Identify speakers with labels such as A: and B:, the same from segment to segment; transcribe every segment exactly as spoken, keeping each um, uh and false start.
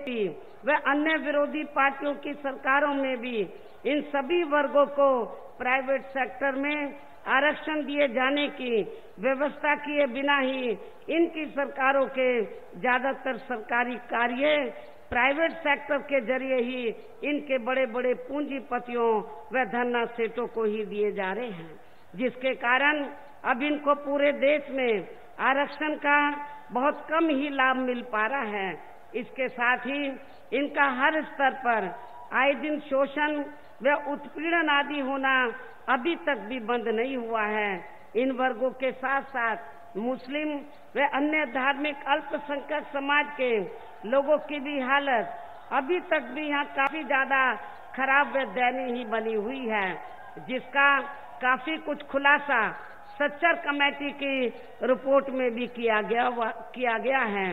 A: BJP व अन्य विरोधी पार्टियों की सरकारों में भी इन सभी वर्गों को प्राइवेट सेक्टर में आरक्षण दिए जाने की व्यवस्था किए बिना ही इनकी सरकारों के ज्यादातर सरकारी कार्य प्राइवेट सेक्टर के जरिए ही इनके बड़े बड़े पूंजीपतियों व धन्ना सेठों को ही दिए जा रहे हैं, जिसके कारण अब इनको पूरे देश में आरक्षण का बहुत कम ही लाभ मिल पा रहा है। इसके साथ ही इनका हर स्तर पर आए दिन शोषण व उत्पीड़न आदि होना अभी तक भी बंद नहीं हुआ है। इन वर्गों के साथ साथ मुस्लिम व अन्य धार्मिक अल्पसंख्यक समाज के लोगों की भी हालत अभी तक भी यहाँ काफी ज्यादा खराब व दयनीय ही बनी हुई है, जिसका काफी कुछ खुलासा सच्चर कमेटी की रिपोर्ट में भी किया गया किया गया है।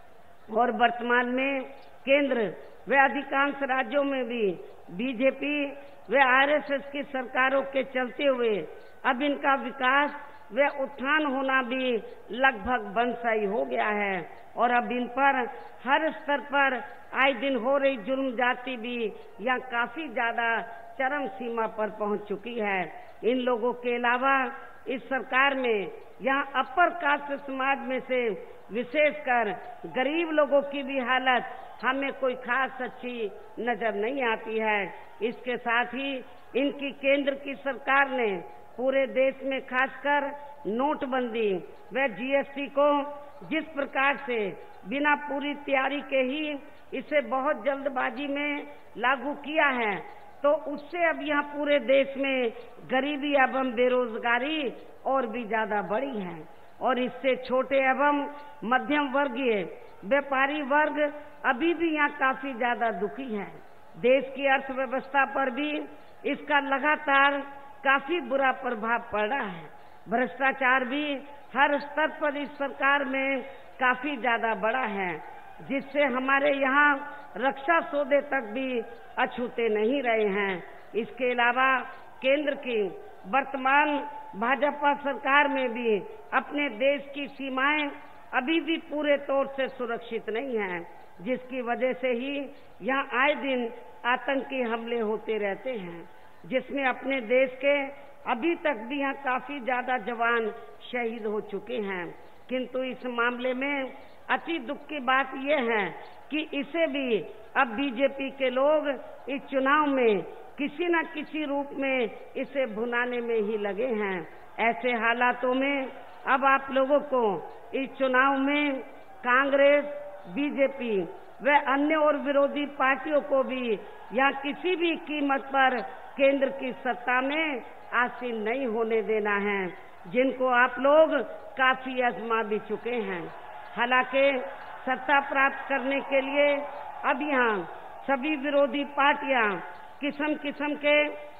A: और वर्तमान में केंद्र व अधिकांश राज्यों में भी बीजेपी व आरएसएस की सरकारों के चलते हुए अब इनका विकास व उत्थान होना भी लगभग बंद सा ही हो गया है। और अब इन पर हर स्तर पर आए दिन हो रही जुल्म जाति भी यहाँ काफी ज्यादा चरम सीमा पर पहुंच चुकी है। इन लोगों के अलावा इस सरकार में यहाँ अपर कास्ट समाज में से विशेषकर गरीब लोगों की भी हालत हमें कोई खास अच्छी नजर नहीं आती है। इसके साथ ही इनकी केंद्र की सरकार ने पूरे देश में खासकर नोटबंदी व जीएसटी को जिस प्रकार से बिना पूरी तैयारी के ही इसे बहुत जल्दबाजी में लागू किया है, तो उससे अब यहाँ पूरे देश में गरीबी एवं बेरोजगारी और भी ज्यादा बढ़ी है। और इससे छोटे एवं मध्यम वर्गीय व्यापारी वर्ग अभी भी यहाँ काफी ज्यादा दुखी है। देश की अर्थव्यवस्था पर भी इसका लगातार काफी बुरा प्रभाव पड़ रहा है। भ्रष्टाचार भी हर स्तर पर इस सरकार में काफी ज्यादा बढ़ा है, जिससे हमारे यहाँ रक्षा सौदे तक भी अछूते नहीं रहे हैं। इसके अलावा केंद्र की वर्तमान भाजपा सरकार में भी अपने देश की सीमाएं अभी भी पूरे तौर से सुरक्षित नहीं हैं, जिसकी वजह से ही यहाँ आए दिन आतंकी हमले होते रहते हैं, जिसमें अपने देश के अभी तक भी यहाँ काफी ज्यादा जवान शहीद हो चुके हैं। किंतु इस मामले में अति दुख की बात यह है कि इसे भी अब बीजेपी के लोग इस चुनाव में किसी न किसी रूप में इसे भुनाने में ही लगे हैं। ऐसे हालातों में अब आप लोगों को इस चुनाव में कांग्रेस, बीजेपी व अन्य और विरोधी पार्टियों को भी या किसी भी कीमत पर केंद्र की सत्ता में आसीन नहीं होने देना है, जिनको आप लोग काफी आजमा भी चुके हैं। हालांकि सत्ता प्राप्त करने के लिए अब यहाँ सभी विरोधी पार्टियां किस्म किस्म के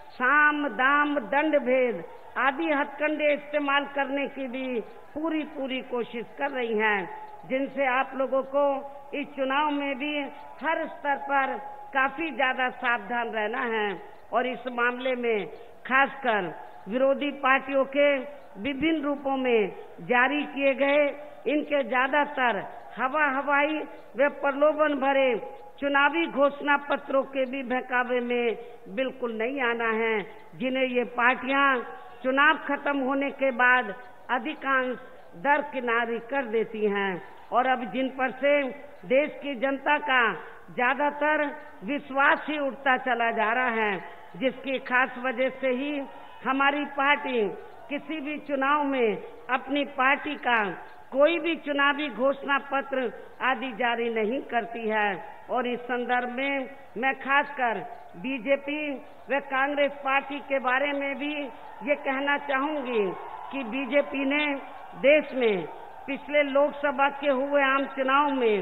A: साम दाम दंड भेद आदि हथकंडे इस्तेमाल करने की भी पूरी पूरी कोशिश कर रही हैं, जिनसे आप लोगों को इस चुनाव में भी हर स्तर पर काफी ज्यादा सावधान रहना है। और इस मामले में खासकर विरोधी पार्टियों के विभिन्न रूपों में जारी किए गए इनके ज्यादातर हवा हवाई व प्रलोभन भरे चुनावी घोषणा पत्रों के भी बहकावे में बिल्कुल नहीं आना है, जिन्हें ये पार्टियां चुनाव खत्म होने के बाद अधिकांश दरकिनारी कर देती हैं और अब जिन पर से देश की जनता का ज्यादातर विश्वास ही उठता चला जा रहा है, जिसकी खास वजह से ही हमारी पार्टी किसी भी चुनाव में अपनी पार्टी का कोई भी चुनावी घोषणा पत्र आदि जारी नहीं करती है। और इस संदर्भ में मैं खासकर बीजेपी व कांग्रेस पार्टी के बारे में भी ये कहना चाहूंगी कि बीजेपी ने देश में पिछले लोकसभा के हुए आम चुनाव में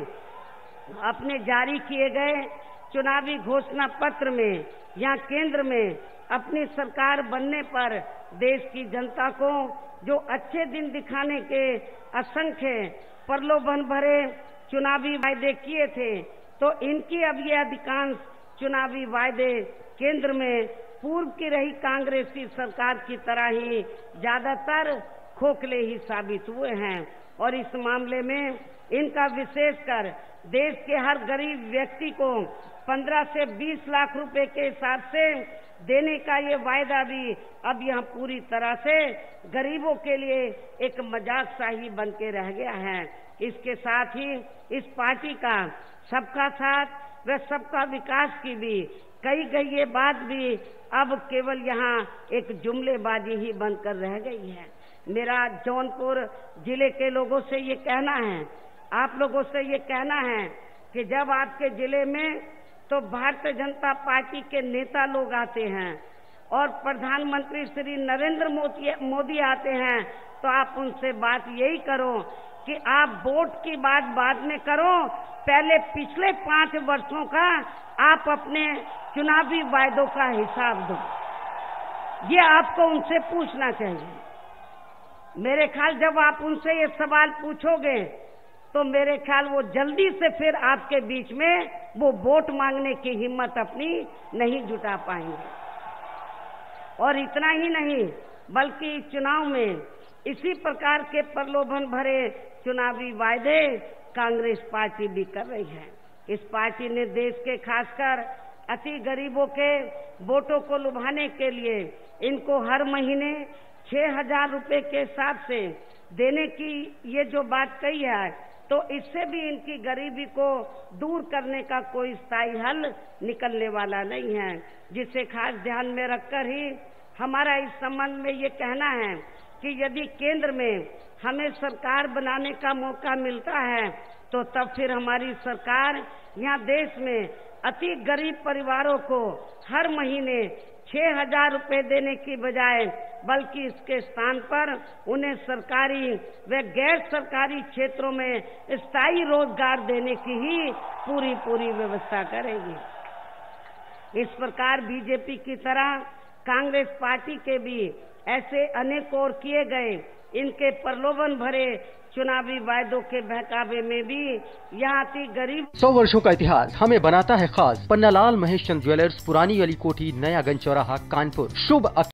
A: अपने जारी किए गए चुनावी घोषणा पत्र में या केंद्र में अपनी सरकार बनने पर देश की जनता को जो अच्छे दिन दिखाने के असंख्य प्रलोभन भरे चुनावी वायदे किए थे, तो इनकी अब ये अधिकांश चुनावी वायदे केंद्र में पूर्व की रही कांग्रेसी सरकार की तरह ही ज्यादातर खोखले ही साबित हुए हैं। और इस मामले में इनका विशेषकर देश के हर गरीब व्यक्ति को पंद्रह से बीस लाख रुपए के हिसाब से देने का ये वायदा भी अब यह पूरी तरह से गरीबों के लिए एक मजाक सा ही बन के रह गया है। इसके साथ ही इस पार्टी का सबका साथ व सबका विकास की भी कई गई ये बात भी अब केवल यहाँ एक जुमलेबाजी ही बनकर रह गई है। मेरा जौनपुर जिले के लोगों से ये कहना है, आप लोगों से ये कहना है कि जब आपके जिले में तो भारतीय जनता पार्टी के नेता लोग आते हैं और प्रधानमंत्री श्री नरेंद्र मोदी मोदी आते हैं, तो आप उनसे बात यही करो कि आप वोट की बात बाद में करो, पहले पिछले पांच वर्षों का आप अपने चुनावी वायदों का हिसाब दो। ये आपको उनसे पूछना चाहिए। मेरे ख्याल जब आप उनसे ये सवाल पूछोगे तो मेरे ख्याल वो जल्दी से फिर आपके बीच में वो वोट मांगने की हिम्मत अपनी नहीं जुटा पाएंगे। और इतना ही नहीं बल्कि चुनाव में इसी प्रकार के प्रलोभन भरे चुनावी वायदे कांग्रेस पार्टी भी कर रही है। इस पार्टी ने देश के खासकर अति गरीबों के वोटों को लुभाने के लिए इनको हर महीने छह हजार रुपए के हिसाब से देने की ये जो बात कही है, तो इससे भी इनकी गरीबी को दूर करने का कोई स्थायी हल निकलने वाला नहीं है, जिसे खास ध्यान में रखकर ही हमारा इस संबंध में ये कहना है कि यदि केंद्र में हमें सरकार बनाने का मौका मिलता है तो तब फिर हमारी सरकार यहाँ देश में अति गरीब परिवारों को हर महीने छह हजार रुपए देने की बजाय बल्कि इसके स्थान पर उन्हें सरकारी व गैर सरकारी क्षेत्रों में स्थायी रोजगार देने की ही पूरी पूरी व्यवस्था करेगी। इस प्रकार बीजेपी की तरह कांग्रेस पार्टी के भी ऐसे अनेक और किए गए इनके प्रलोभन भरे चुनावी वायदों के बहकावे में भी यहाँ अति गरीब।
B: सौ वर्षों का इतिहास हमें बनाता है खास। पन्नालाल महेश चंद ज्वेलर्स, पुरानी अली कोठी, नया गंज चौराहा, कानपुर। शुभ